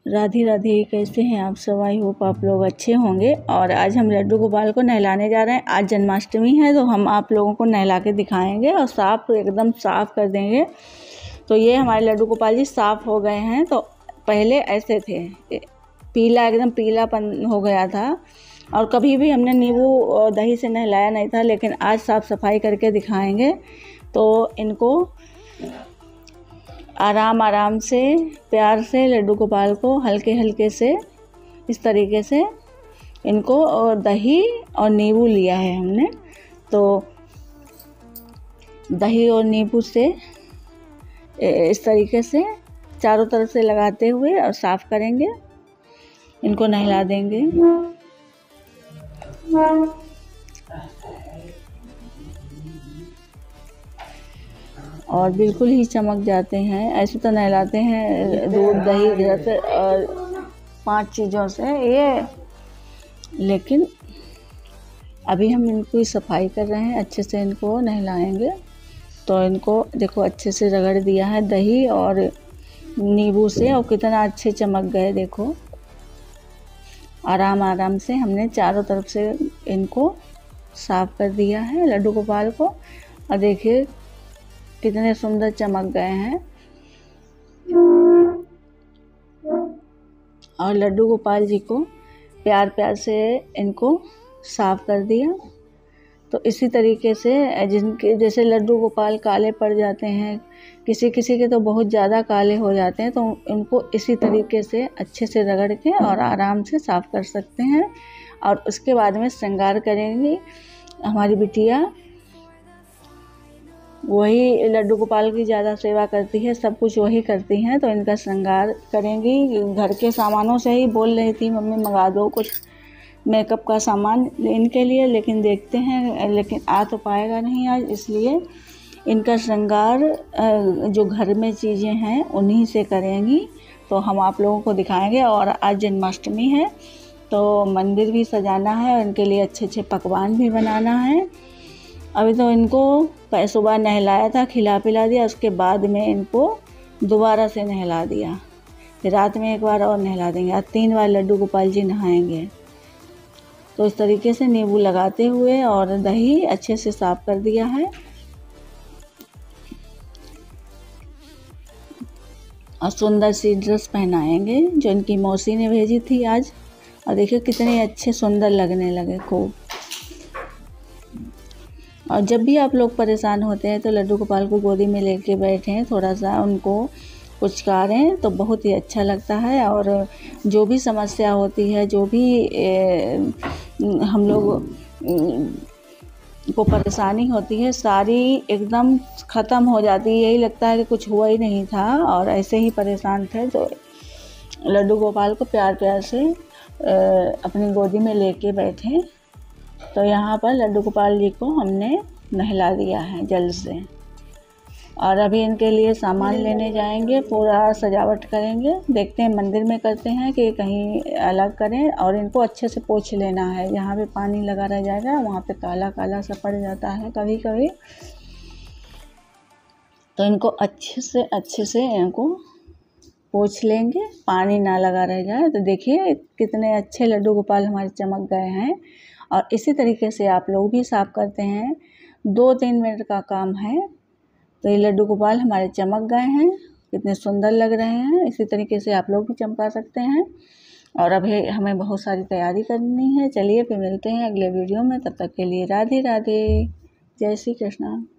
राधे राधे। कैसे हैं आप सब? आई होप आप लोग अच्छे होंगे। और आज हम लड्डू गोपाल को नहलाने जा रहे हैं। आज जन्माष्टमी है तो हम आप लोगों को नहला के दिखाएंगे और एकदम साफ़ कर देंगे। तो ये हमारे लड्डू गोपाल जी साफ़ हो गए हैं। तो पहले ऐसे थे, पीला एकदम पीलापन हो गया था और कभी भी हमने नींबू और दही से नहलाया नहीं था, लेकिन आज साफ़ सफाई करके दिखाएंगे। तो इनको आराम से प्यार से लड्डू गोपाल को हल्के हल्के से इस तरीके से इनको और दही और नींबू लिया है हमने। तो दही और नींबू से इस तरीके से चारों तरफ से लगाते हुए और साफ़ करेंगे, इनको नहला देंगे। और बिल्कुल ही चमक जाते हैं। ऐसे तो नहलाते हैं दूध दही जैसे और 5 चीज़ों से ये, लेकिन अभी हम इनको सफाई कर रहे हैं, अच्छे से इनको नहलाएंगे। तो इनको देखो अच्छे से रगड़ दिया है दही और नींबू से, और कितना अच्छे चमक गए। देखो आराम से हमने चारों तरफ से इनको साफ कर दिया है लड्डू गोपाल को। और देखिए कितने सुंदर चमक गए हैं। और लड्डू गोपाल जी को प्यार से इनको साफ कर दिया। तो इसी तरीके से जिनके जैसे लड्डू गोपाल काले पड़ जाते हैं, किसी के तो बहुत ज़्यादा काले हो जाते हैं, तो इनको इसी तरीके से अच्छे से रगड़ के और आराम से साफ़ कर सकते हैं। और उसके बाद में श्रृंगार करेंगी हमारी बिटिया। वही लड्डू गोपाल की ज़्यादा सेवा करती है, सब कुछ वही करती हैं। तो इनका श्रृंगार करेंगी। घर के सामानों से ही बोल रही थी मम्मी मंगा दो कुछ मेकअप का सामान इनके लिए, लेकिन देखते हैं, लेकिन आ तो पाएगा नहीं आज, इसलिए इनका श्रृंगार जो घर में चीज़ें हैं उन्हीं से करेंगी। तो हम आप लोगों को दिखाएंगे। और आज जन्माष्टमी है तो मंदिर भी सजाना है और इनके लिए अच्छे पकवान भी बनाना है। अभी तो इनको सुबह नहलाया था, खिला पिला दिया, उसके बाद में इनको दोबारा से नहला दिया। फिर रात में एक बार और नहला देंगे। आज 3 बार लड्डू गोपाल जी नहाएंगे। तो इस तरीके से नींबू लगाते हुए और दही अच्छे से साफ कर दिया है। और सुंदर सी ड्रेस पहनाएंगे जो इनकी मौसी ने भेजी थी आज। और देखिए कितने अच्छे सुंदर लगने लगे खूब। और जब भी आप लोग परेशान होते हैं तो लड्डू गोपाल को गोदी में लेके बैठें, थोड़ा सा उनको पुचकारें तो बहुत ही अच्छा लगता है। और जो भी समस्या होती है, जो भी हम लोग को परेशानी होती है, सारी एकदम ख़त्म हो जाती है। यही लगता है कि कुछ हुआ ही नहीं था और ऐसे ही परेशान थे। तो लड्डू गोपाल को प्यार से अपनी गोदी में लेके बैठे। तो यहाँ पर लड्डू गोपाल जी को हमने नहला दिया है जल से। और अभी इनके लिए सामान लेने जाएंगे, पूरा सजावट करेंगे। देखते हैं मंदिर में करते हैं कि कहीं अलग करें। और इनको अच्छे से पोंछ लेना है। जहाँ पे पानी लगा रह जाएगा वहाँ पे काला काला सा पड़ जाता है कभी कभी। तो इनको अच्छे से इनको पोंछ लेंगे, पानी ना लगा रह जाए। तो देखिए कितने अच्छे लड्डू गोपाल हमारे चमक गए हैं। और इसी तरीके से आप लोग भी साफ़ करते हैं, 2-3 मिनट का काम है। तो ये लड्डू गोपाल हमारे चमक गए हैं, कितने सुंदर लग रहे हैं। इसी तरीके से आप लोग भी चमका सकते हैं। और अभी हमें बहुत सारी तैयारी करनी है। चलिए फिर मिलते हैं अगले वीडियो में। तब तक के लिए राधे राधे, जय श्री कृष्णा।